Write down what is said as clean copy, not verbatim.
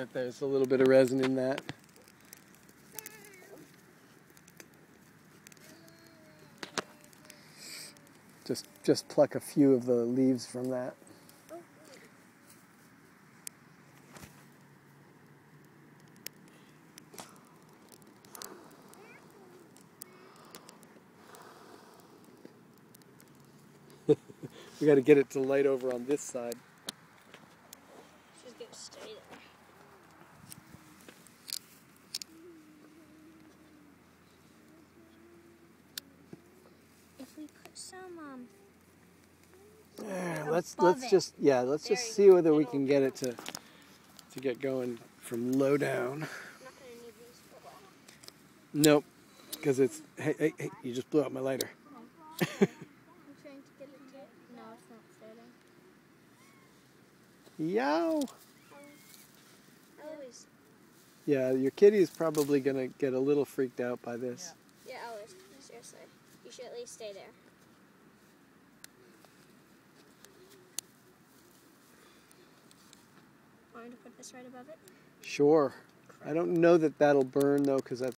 it. There's a little bit of resin in that. Just pluck a few of the leaves from that. We got to get it to light over on this side. She's gonna stay there. If we put some There, let's just see whether we can get it to get going from low down. I'm not gonna need these for a while. Nope, because it's hey, you just blew out my lighter. I'm trying to get it to. No, it's not starting. Yow! Always. Yeah, your kitty is probably gonna get a little freaked out by this. Yeah, always. Seriously, you should at least stay there. Want me to put this right above it? Sure. I don't know that that'll burn though, because